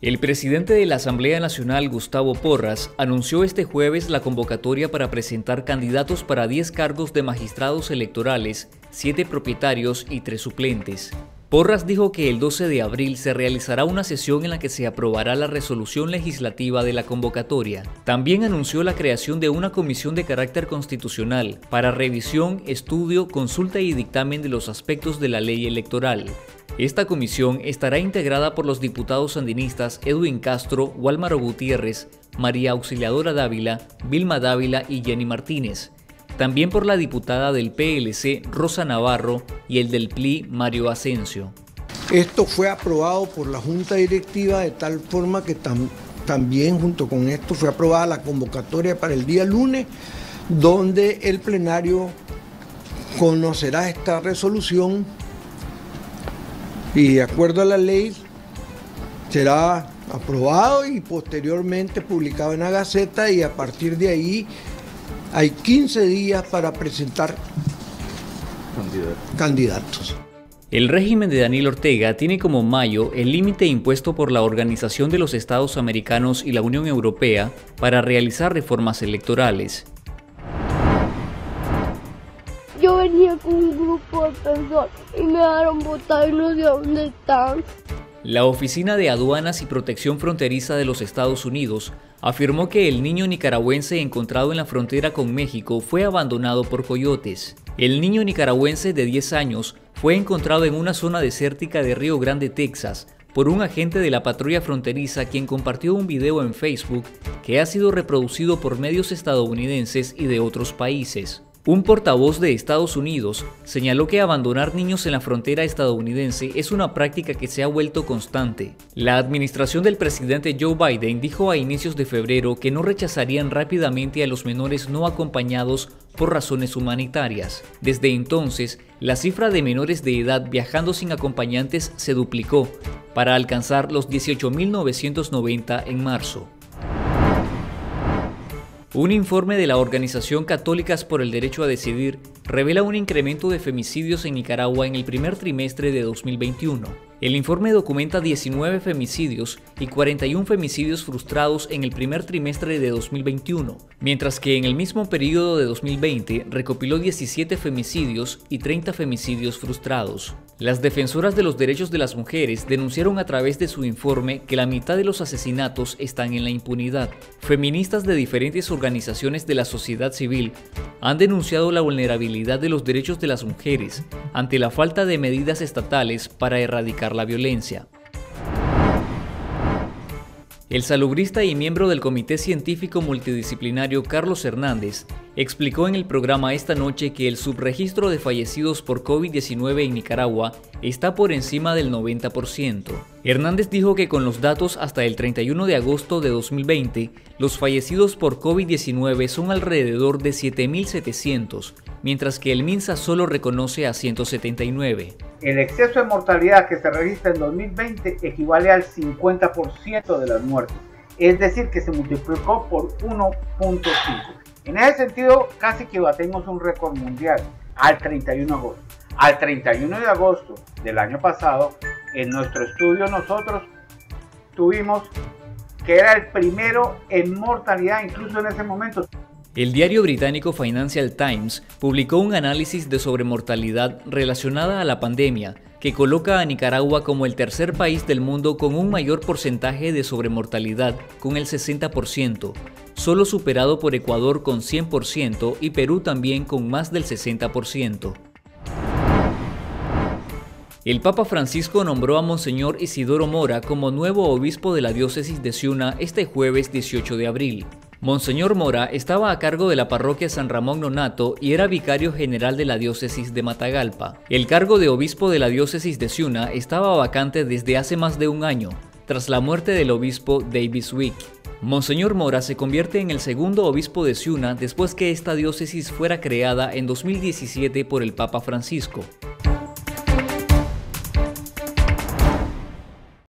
El presidente de la Asamblea Nacional, Gustavo Porras, anunció este jueves la convocatoria para presentar candidatos para 10 cargos de magistrados electorales, 7 propietarios y 3 suplentes. Porras dijo que el 12 de abril se realizará una sesión en la que se aprobará la resolución legislativa de la convocatoria. También anunció la creación de una comisión de carácter constitucional para revisión, estudio, consulta y dictamen de los aspectos de la ley electoral. Esta comisión estará integrada por los diputados sandinistas Edwin Castro, Wálmaro Gutiérrez, María Auxiliadora Dávila, Vilma Dávila y Jenny Martínez. También por la diputada del PLC, Rosa Navarro, y el del PLI, Mario Asensio. Esto fue aprobado por la Junta Directiva de tal forma que también junto con esto fue aprobada la convocatoria para el día lunes, donde el plenario conocerá esta resolución y de acuerdo a la ley será aprobado y posteriormente publicado en la Gaceta, y a partir de ahí hay 15 días para presentar candidatos. El régimen de Daniel Ortega tiene como mayo el límite impuesto por la Organización de los Estados Americanos y la Unión Europea para realizar reformas electorales. Yo venía con un grupo de personas y me dejaron botar y no sé dónde están. La Oficina de Aduanas y Protección Fronteriza de los Estados Unidos afirmó que el niño nicaragüense encontrado en la frontera con México fue abandonado por coyotes. El niño nicaragüense de 10 años fue encontrado en una zona desértica de Río Grande, Texas, por un agente de la patrulla fronteriza, quien compartió un video en Facebook que ha sido reproducido por medios estadounidenses y de otros países. Un portavoz de Estados Unidos señaló que abandonar niños en la frontera estadounidense es una práctica que se ha vuelto constante. La administración del presidente Joe Biden dijo a inicios de febrero que no rechazarían rápidamente a los menores no acompañados por razones humanitarias. Desde entonces, la cifra de menores de edad viajando sin acompañantes se duplicó, para alcanzar los 18.990 en marzo. Un informe de la Organización Católicas por el Derecho a Decidir revela un incremento de femicidios en Nicaragua en el primer trimestre de 2021. El informe documenta 19 femicidios y 41 femicidios frustrados en el primer trimestre de 2021, mientras que en el mismo periodo de 2020 recopiló 17 femicidios y 30 femicidios frustrados. Las defensoras de los derechos de las mujeres denunciaron a través de su informe que la mitad de los asesinatos están en la impunidad. Feministas de diferentes organizaciones de la sociedad civil han denunciado la vulnerabilidad de los derechos de las mujeres ante la falta de medidas estatales para erradicar la violencia. El salubrista y miembro del Comité Científico Multidisciplinario Carlos Hernández explicó en el programa Esta Noche que el subregistro de fallecidos por COVID-19 en Nicaragua está por encima del 90%. Hernández dijo que con los datos hasta el 31 de agosto de 2020, los fallecidos por COVID-19 son alrededor de 7.700, mientras que el MINSA solo reconoce a 179. El exceso de mortalidad que se registra en 2020 equivale al 50% de las muertes, es decir, que se multiplicó por 1.5. En ese sentido, casi que batimos un récord mundial al 31 de agosto. Al 31 de agosto del año pasado, en nuestro estudio nosotros tuvimos que era el primero en mortalidad, incluso en ese momento. El diario británico Financial Times publicó un análisis de sobremortalidad relacionada a la pandemia que coloca a Nicaragua como el tercer país del mundo con un mayor porcentaje de sobremortalidad, con el 60%, solo superado por Ecuador con 100% y Perú también con más del 60%. El Papa Francisco nombró a Monseñor Isidoro Mora como nuevo obispo de la diócesis de Ciuna este jueves 18 de abril. Monseñor Mora estaba a cargo de la parroquia San Ramón Nonato y era vicario general de la diócesis de Matagalpa. El cargo de obispo de la diócesis de Ciuna estaba vacante desde hace más de un año, tras la muerte del obispo Davis Wick. Monseñor Mora se convierte en el segundo obispo de Ciuna después que esta diócesis fuera creada en 2017 por el Papa Francisco.